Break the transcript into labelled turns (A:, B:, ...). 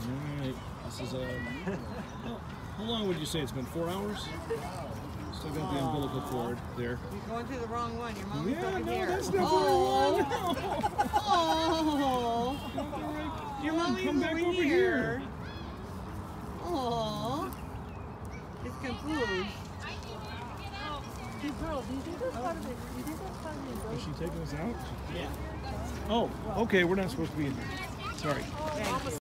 A: Alright, this is how long would you say it's been? 4 hours? Still got the umbilical cord there.
B: You're going to the wrong one. Your mommy's over
A: No,
B: here.
A: that's not what I want.
B: Oh. Your mommy's
A: Come back over
B: here.
A: here.
B: Oh. It's confused.
C: Hey, girl, do you think that's part of it? Do you think that's part of the umbilical?
A: Is she taking us out?
B: Yeah.
A: Oh, okay, we're not supposed to be in here. Sorry.
B: Thank you.